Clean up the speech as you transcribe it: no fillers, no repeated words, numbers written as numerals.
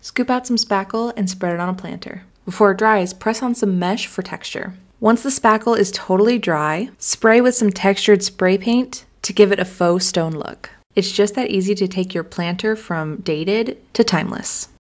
Scoop out some spackle and spread it on a planter. Before it dries, press on some mesh for texture. Once the spackle is totally dry, spray with some textured spray paint to give it a faux stone look. It's just that easy to take your planter from dated to timeless.